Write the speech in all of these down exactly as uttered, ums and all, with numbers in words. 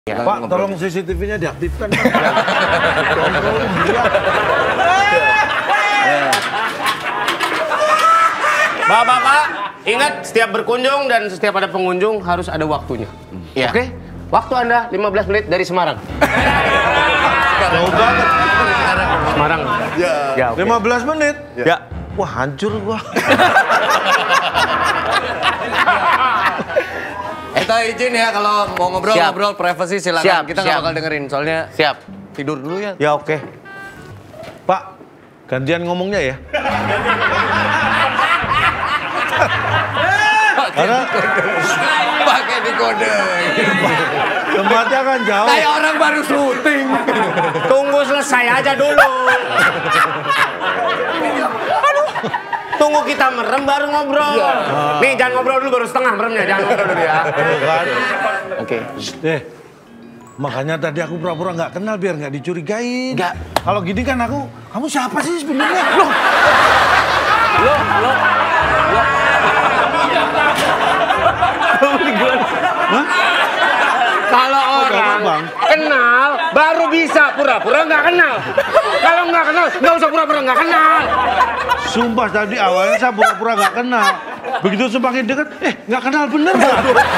Ya, Pak, tolong C C T V-nya diaktifkan. Bapak-bapak, ingat setiap berkunjung dan setiap ada pengunjung harus ada waktunya. Ya. Oke? Waktu Anda lima belas menit dari Semarang. Jauh banget. Semarang. Ya. Ya, okay. lima belas menit? Ya. Wah, hancur gua. Kita izin ya kalau mau ngobrol-ngobrol privasi silakan. Siap, Kita nggak siap. bakal dengerin soalnya Siap. tidur dulu ya. Ya oke. Pak, gantian ngomongnya ya. Karena Pakai di kode. tempatnya kan jauh. Kayak orang baru syuting. Tunggu selesai aja dulu. Aduh. Tunggu kita merem baru ngobrol. Ya. Nih, jangan ngobrol dulu baru setengah meremnya. Jangan ngobrol dulu ya. Oke. Eh, makanya tadi aku pura-pura nggak kenal biar nggak dicurigain. Nggak. Kalau gini kan aku, kamu siapa sih sebenarnya? Loh. Loh, loh. Loh. Hah? Kalau orang Bang? kenal baru bisa pura-pura nggak kenal. Kalau nggak kenal nggak usah pura-pura nggak kenal. Sumpah tadi awalnya saya pura-pura nggak kenal. Begitu semakin dekat, eh nggak kenal bener nggak?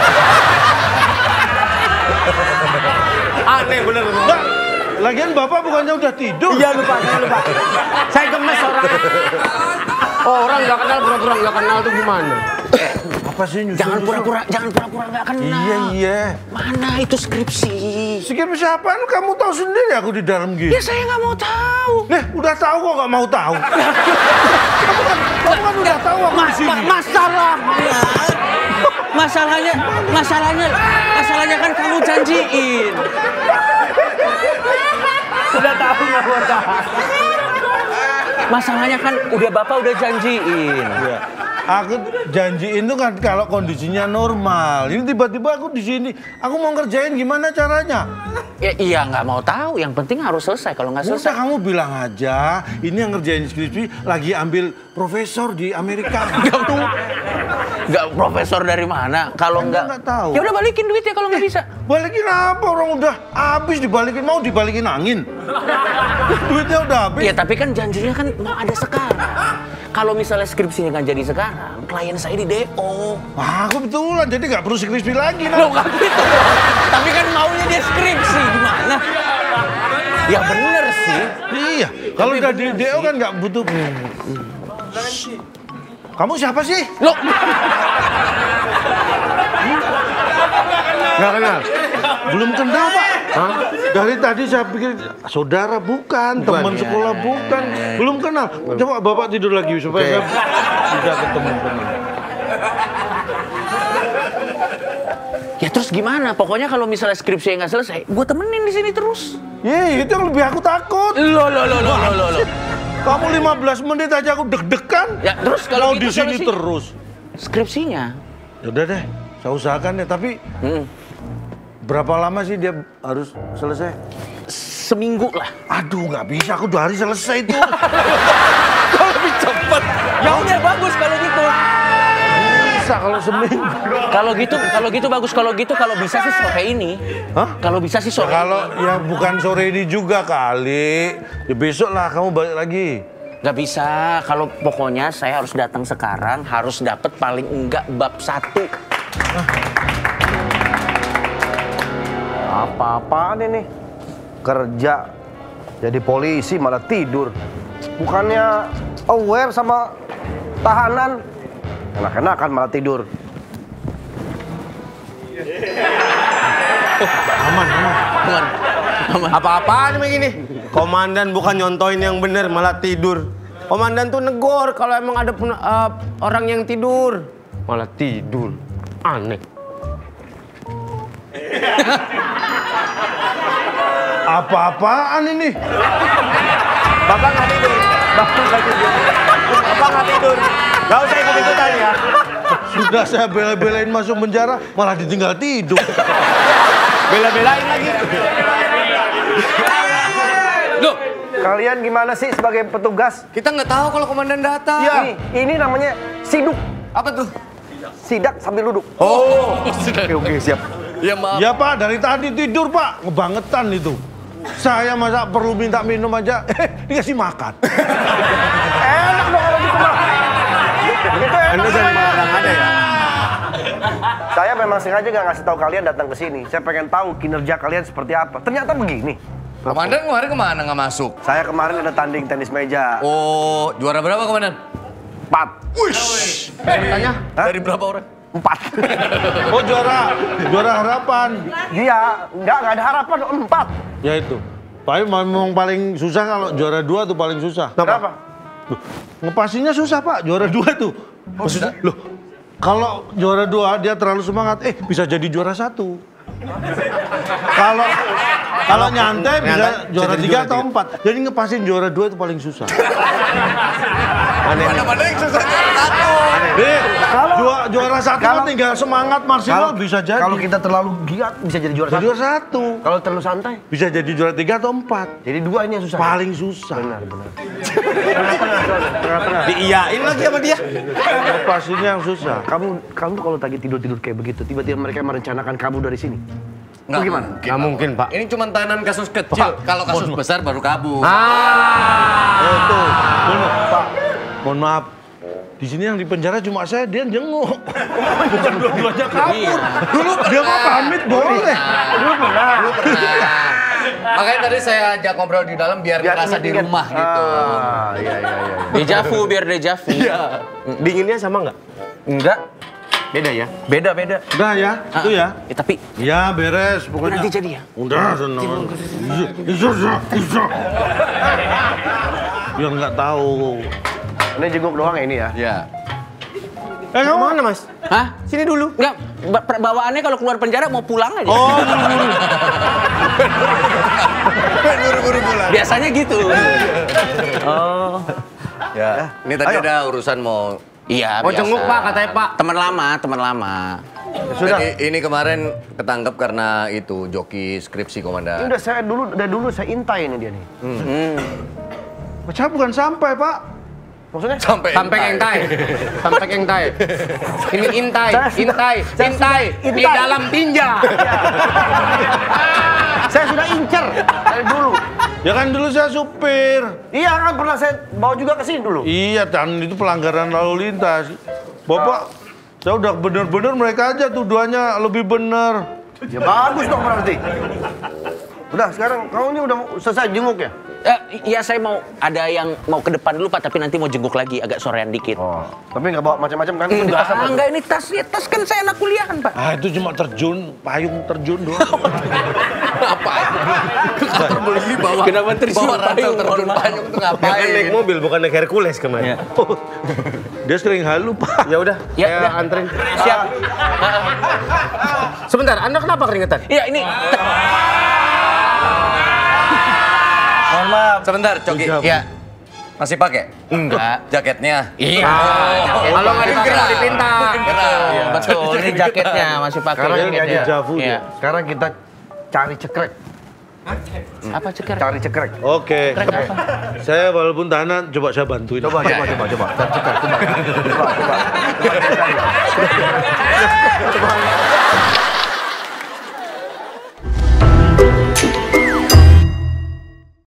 Aneh bener. Nggak. Lagian bapak bukannya udah tidur? Iya lupa, saya lupa. Saya gemes orang. Oh, orang nggak kenal pura-pura nggak kenal tuh gimana? Apa sih nyusul? Jangan pura-pura, jangan pura-pura nggak kenal. Iya iya. Mana itu skripsi? Skripsi apaan? Kamu tahu sendiri aku di dalam gitu. Ya saya nggak mau tahu. Nih, udah tahu kok nggak mau tahu. kamu kan, kamu kan udah tahu aku di sini. Ma masalahnya, masalahnya, masalahnya, masalahnya kan kamu janjiin. Udah tahu nggak mau tahu. Masalahnya kan udah bapak udah janjiin. Ya. Aku janjiin tuh kan kalau kondisinya normal. Ini tiba-tiba aku di sini. Aku mau ngerjain gimana caranya? Ya, iya nggak mau tahu. Yang penting harus selesai. Kalau nggak selesai, Udah kamu bilang aja. Ini yang ngerjain skripsi lagi ambil profesor di Amerika. Gitu. nggak profesor dari mana? Kalau Anda nggak, nggak tahu. ya udah balikin duitnya kalau nggak bisa. Balikin apa? Orang udah habis dibalikin. Mau dibalikin angin. Duitnya udah habis. Ya tapi kan janjinya kan mau ada sekarang. Kalau misalnya skripsinya nggak jadi sekarang, klien saya di D O. Wah, aku betulan. Jadi nggak perlu skripsi lagi. Loh nggak gitu. Tapi kan maunya dia skripsi gimana? Ya bener sih. Iya. Kalau udah di D O kan nggak butuh. Kamu siapa sih? Loh. Nggak kenal. Belum kenal, Pak. Hah? Dari tadi saya pikir saudara bukan, Bukan, teman ya. sekolah bukan, belum kenal. Coba Bapak tidur lagi supaya Oke. saya bisa ketemu teman. Ya terus gimana? Pokoknya kalau misalnya skripsi nggak selesai, gue temenin di sini terus. Ye, itu yang lebih aku takut. Lo lo lo lo lo lo. Kamu lima belas menit aja aku deg-degan. Ya terus kalau Mau gitu di sini solusi- terus. Skripsinya. Udah deh, saya usahakan ya. Tapi Hmm. berapa lama sih dia harus selesai? Seminggu lah. Aduh, nggak bisa. Aku dua hari selesai itu. Kalau lebih cepet. Ya udah bagus kalau gitu. Bisa kalau seminggu. Kalau gitu, kalau gitu bagus. Kalau gitu, kalau bisa sih sore ini. Hah? Kalau bisa sih Ya, sore. kalau ya bukan sore ini juga kali. Ya besok lah kamu balik lagi. Nggak bisa. Kalau pokoknya saya harus datang sekarang, harus dapat paling enggak bab satu. Apa-apaan ini? Kerja jadi polisi malah tidur. Bukannya aware sama tahanan, enak-enakan malah tidur. Aman, aman. Aman. Aman. Apa-apaan begini? Komandan bukan nyontoin yang bener, malah tidur. Komandan tuh negor kalau emang ada pun- uh, orang yang tidur. Malah tidur. Aneh. Apa-apaan ini? Bapak nggak tidur. Bapak nggak tidur. Bapak nggak tidur. Gak usah ikut-ikutan ya. Sudah saya bela-belain masuk penjara, malah ditinggal tidur. Bela-belain lagi. Loh, Kalian gimana sih sebagai petugas? Kita nggak tahu kalau komandan datang. Ini, ini namanya siduk. Apa tuh? Sidak sambil duduk. Oh. Oke, oke, siap. Ya maaf. Ya Pak, dari tadi tidur Pak, ngebangetan itu. Saya masa perlu minta minum aja, eh dikasih makan. Enak dong kalau gitu mah. Itu enak. Anda jangan marah ada ya. Saya memang sengaja nggak ngasih tahu kalian datang ke sini. Saya pengen tahu kinerja kalian seperti apa. Ternyata begini. Komandan kemarin kemana nggak masuk? Saya kemarin ada tanding tenis meja. Oh, juara berapa komandan? Empat. Wish. Tanya. Dari berapa orang? Empat. Oh juara, juara harapan. Dia nggak nggak ada harapan. Empat. Ya itu. Tapi memang paling susah kalau juara dua tuh paling susah. Kenapa? Loh, ngepasinnya susah Pak, juara dua tuh. Maksudnya, loh, kalau juara dua dia terlalu semangat, eh bisa jadi juara satu. Kalau kalau nyantai bisa nyantai, juara bisa jadi tiga juara atau tiga. empat. Jadi ngepasin juara dua itu paling susah. Mana-mana yang susah juara satu. Eh, juara, juara satu kan kalau- tinggal semangat maksimal bisa jadi. Kalau kita terlalu giat bisa jadi juara jadi satu. juara satu, Kalau terlalu santai, bisa jadi juara tiga atau empat. jadi dua ini yang susah. Paling susah. Benar, benar. Tengah-tengah, soalnya. Tengah-tengah. Diiyain lagi sama dia. Ngepasinnya yang susah. Kamu, kamu kalau lagi tidur-tidur kayak begitu, tiba-tiba mereka merencanakan kabur dari sini. Nggak Bagaimana? mungkin. Nggak mungkin, Pak. Ini cuma tahanan kasus kecil. Kalau kasus besar baru kabur. Ah. Oh, tuh, bener, Pak. Mohon maaf. Di sini yang di penjara cuma saya, dia jenguk. Bukan dua-duanya kabur. Dulu dia mah pamit boleh. Dulu pernah. Makanya tadi saya ajak ngobrol di dalam biar Biar ngerasa di ingat-ingat. rumah gitu. Ah, iya, iya, iya. Dejavu biar dejavu. Iya. Dinginnya sama nggak? Enggak. Beda ya? Beda beda. Udah ya, itu ya. Ya, tapi Ya beres pokoknya. nanti jadi ya. Udah, senang. Iya, iya, iya, iya. Biar nggak tahu. Ini jenguk doang ya ini ya. Iya. Eh, kamu Mana mas? Hah? Sini dulu. Enggak, ba- per- bawaannya kalau keluar penjara mau pulang aja. Oh, Buru-buru pulang. Biasanya gitu. Oh. Ya. Ini tadi Ayo. ada urusan mau. Iya, Mau biasa. jenguk Pak, katanya Pak. Teman lama, teman lama. Sudah. Jadi ini kemarin ketangkep karena itu joki skripsi Ini komandan. udah saya dulu, udah dulu saya intai ini dia nih. saya bukan sampai Pak. Maksudnya? Sampai Sampai entai. Sampai entai. Ini intai, Saya sudah- intai, saya intai sudah di intai. dalam tinja. Saya sudah incer dari dulu. Ya kan dulu saya supir. Iya kan pernah saya bawa juga ke sini dulu. Iya, dan itu pelanggaran lalu lintas. Bapak, saya udah bener-bener mereka aja tuduhannya lebih bener. Ya bagus dong berarti. Udah sekarang kamu ini udah selesai jenguk ya? Eh, iya saya mau ada yang mau ke depan dulu Pak, tapi nanti mau jenguk lagi agak sorean dikit. Oh, tapi nggak bawa macam-macam kan? Itu di Enggak, tas apa? enggak ini tas, ya, tas kan saya anak kuliahan Pak. Ah, itu cuma terjun, payung terjun doang. ngapain? Ke kantor polisi bawa. Kenapa terjun bawa ransel payung? terjun Mohon maaf. payung tuh Dia kan naik ngapain? mobil, bukan naik Hercules kemarin. Dia sering halu, Pak. Ya udah, Ya, saya udah. anterin. Siap. Sebentar, Anda kenapa keringetan? Iya ini Mohon maaf. Sebentar, Coki. Hijab. Iya. Masih pakai? enggak. Jaketnya? Iya. Kalau nggak dipakai mau dipinta. Betul, betul. Ini jaketnya masih pakai Sekarang ini jaketnya. aja. Javu Iya. dia. Sekarang kita cari cekrek. Apa ceker? Cari cekrek. Oke. Saya walaupun tahanan, coba saya bantuin. Coba, coba, coba, coba. Cari cekrek, coba. Coba, coba.